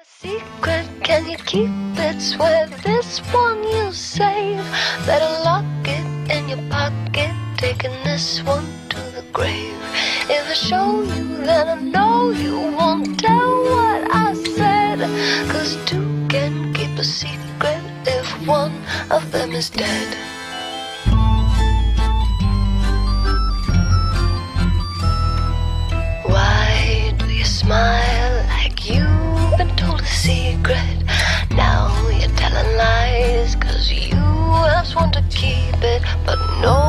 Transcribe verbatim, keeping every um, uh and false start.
Secret, can you keep it? Swear this one you'll save. Better lock it in your pocket, taking this one to the grave. If I show you, then I know you won't tell what I said. Cause two can keep a secret if one of them is dead. Why do you smile like you've been told a secret? Now you're telling lies cause you have sworn to keep it, but no